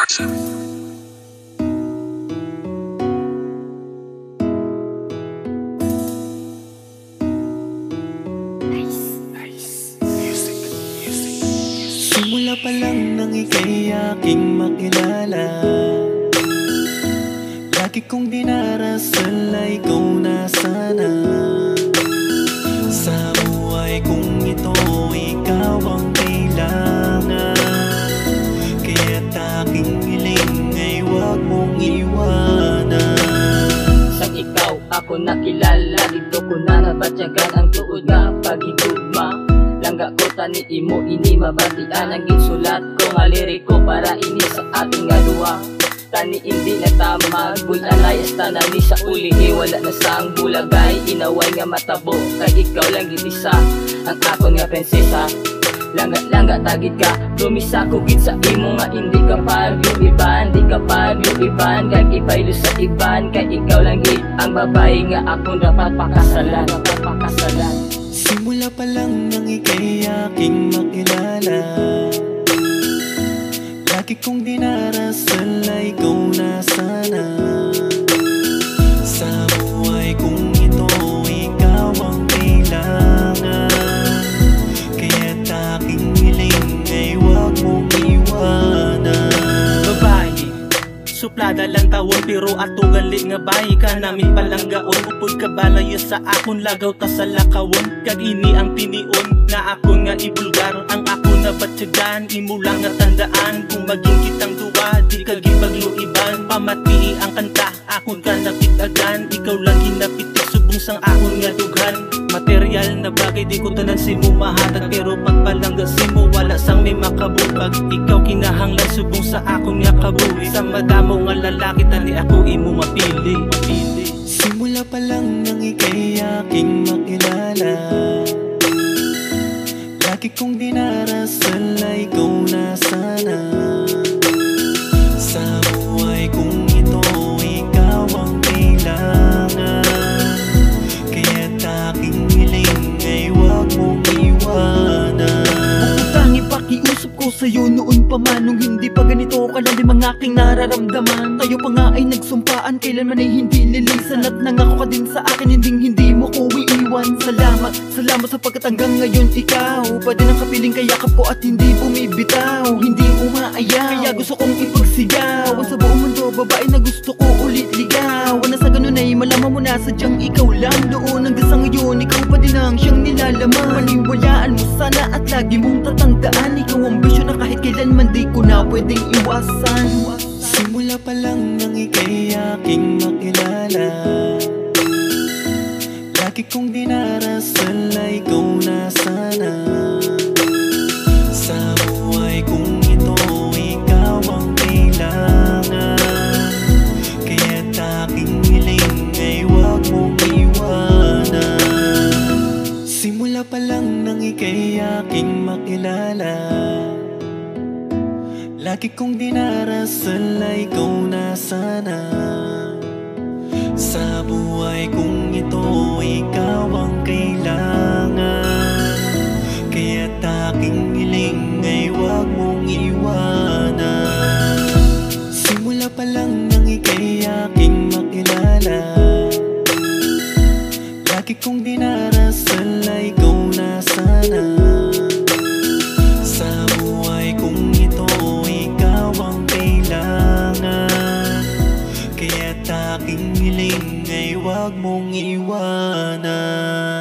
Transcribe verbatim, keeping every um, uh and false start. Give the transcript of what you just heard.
Simula pa lang nang ika'y aking makilala, lagi kong dinarasal ay ikaw na sana. Sa buhay kong ito, ikaw ang kailangan. Kaya't aking hiling ay huwag mong iwanan. Sang ikaw ako nakilala, dito ko na nabatyagan ang tuod nga paghigugma. Langga ko tani imo ini mabatian ang gisulat ko nga liriko para ini sa ating nga duwa. Tani hindi na tamag, buy alayas tanani sa ulihi, wala na sang bulagay, inaway nga matabo, kay ikaw lang gitisa ang akon nga prinsesa. Langga-langga tagid ka, lumisa ko gid sa imo nga hindi ka pagyo iban, di ka pagyo iban, kay ipaylo sa iban, kay ikaw lang gid ang babae nga akong dapat pakasalan, dapat pakasalan. Simula pa lang nang ika'y aking makilala, lagi kong dinarasal ay ikaw na sana. Sa buhay kong ito, ikaw ang kailangan. Kaya't aking hiling ay huwag mong iwanan. Babae, suplada lang tawon pero ato gali nga bayi ka namin palang gaon. Upod ka balayo sa akon, lagaw ta sa lakawon. Kag ini ang tinion na ako nga ibulgar. Ang ako na batyagan, imo lang nga tandaan. Kung maging kitang duwa, di ka gibaglo iban. Pamatii ang kanta, akon ka napitagan. Ikaw lang ginapitik, subong sang akon nga dughan. Material na bagay di ko tanan si mo mahatag, pero pagpalangga si mo wala sang may makabupag. Ikaw kinahanglan subong sa akon nga kabuhi. Sa madamo nga lalaki tani ako imo mapili, mapili. Simula pa lang nang ika'y aking makilala, lagi kong dinarasal ay ikaw na sana. Sa buhay kong ito, ikaw ang kailangan. Kaya't aking hiling ay huwag mong iwanan. Bukutang ipakiusap ko sa'yo noon pa man, nung hindi pa ganito kalalim ang aking nararamdaman. Tayo pa nga ay nagsumpaan, kailanman ay hindi lilisan. At nangako ka din sa akin, hindi hindi mo ko iiwan. Salamat, salamat sapagkat hanggang ngayon ikaw pa din ang kapiling kayakap ko at hindi bumibitaw, hindi umaayaw. Kaya gusto kong ipagsigaw sa buong mundo, babae na gusto ko ulit ligaw. Na sa ganun ay malaman mo na sadyang ikaw lang doon. Hanggang sa ngayon, ikaw pa din ang siyang nilalaman. Paniwalaan mo sana at lagi mong tatandaan, ikaw ang bisyo na kahit kailanman di ko na pwedeng iwasan. Simula pa lang nang ika'y aking makilala, lagi kong dinarasal ay ikaw na sana. Sa buhay kong ito, ikaw ang kailangan. Kaya't aking hiling ay huwag mong iwanan. Simula pa lang nang ika'y aking makilala, lagi kong dinarasal ay ikaw na sana. Sa buhay kong ito, ikaw ang kailangan. Kaya't aking hiling ay huwag mong iwanan. Simula pa lang nang ika'y aking makilala, lagi kong dinarasal ay ikaw na sana. Sa buhay kong ito, ikaw ang kailangan. Kaya't aking hiling ay huwag mong iwanan.